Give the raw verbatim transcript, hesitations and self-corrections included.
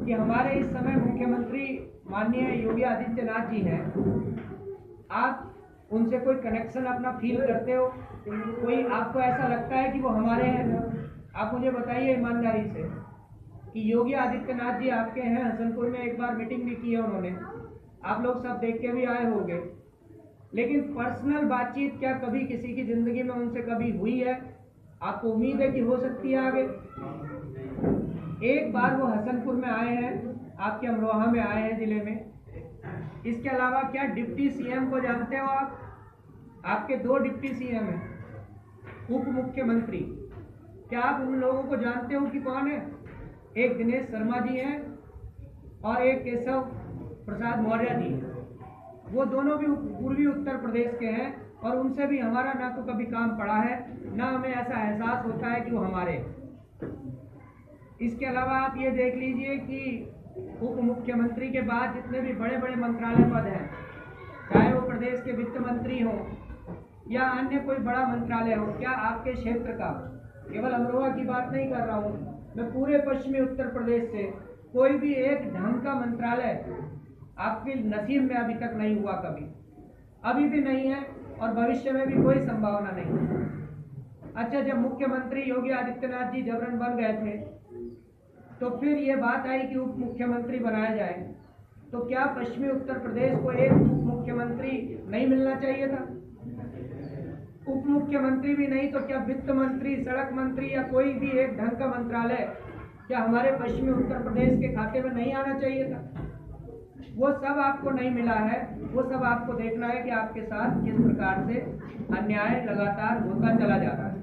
कि हमारे इस समय मुख्यमंत्री माननीय योगी आदित्यनाथ जी हैं, आप उनसे कोई कनेक्शन अपना फील करते हो? कोई आपको ऐसा लगता है कि वो हमारे हैं? आप मुझे बताइए ईमानदारी से कि योगी आदित्यनाथ जी आपके हैं। हसनपुर में एक बार मीटिंग भी की है उन्होंने, आप लोग सब देख के भी आए होंगे, लेकिन पर्सनल बातचीत क्या कभी किसी की जिंदगी में उनसे कभी हुई है? आपको उम्मीद है कि हो सकती है आगे? एक बार वो हसनपुर में आए हैं, आपके अमरोहा में आए हैं जिले में। इसके अलावा क्या डिप्टी सीएम को जानते हो आप? आपके दो डिप्टी सीएम हैं, उप मुख्यमंत्री। क्या आप उन लोगों को जानते हो कि कौन है? एक दिनेश शर्मा जी हैं और एक केशव प्रसाद मौर्य जी। वो दोनों भी पूर्वी उत्तर प्रदेश के हैं और उनसे भी हमारा ना तो कभी काम पड़ा है, ना हमें ऐसा एहसास होता है कि वो हमारे। इसके अलावा आप ये देख लीजिए कि उप मुख्यमंत्री के बाद जितने भी बड़े बड़े मंत्रालय पद हैं, चाहे वो प्रदेश के वित्त मंत्री हो या अन्य कोई बड़ा मंत्रालय हो, क्या आपके क्षेत्र का, केवल अमरोहा की बात नहीं कर रहा हूँ मैं, पूरे पश्चिमी उत्तर प्रदेश से कोई भी एक ढंग का मंत्रालय आपके नसीब में अभी तक नहीं हुआ, कभी अभी भी नहीं है और भविष्य में भी कोई संभावना नहीं है। अच्छा, जब मुख्यमंत्री योगी आदित्यनाथ जी जबरन बन गए थे तो फिर ये बात आई कि उप मुख्यमंत्री बनाया जाए, तो क्या पश्चिमी उत्तर प्रदेश को एक उप मुख्यमंत्री नहीं मिलना चाहिए था? उप मुख्यमंत्री भी नहीं तो क्या वित्त मंत्री, सड़क मंत्री या कोई भी एक ढंग का मंत्रालय क्या हमारे पश्चिमी उत्तर प्रदेश के खाते में नहीं आना चाहिए था? वो सब आपको नहीं मिला है। वो सब आपको देखना है कि आपके साथ किस प्रकार से अन्याय लगातार होता चला जा रहा है।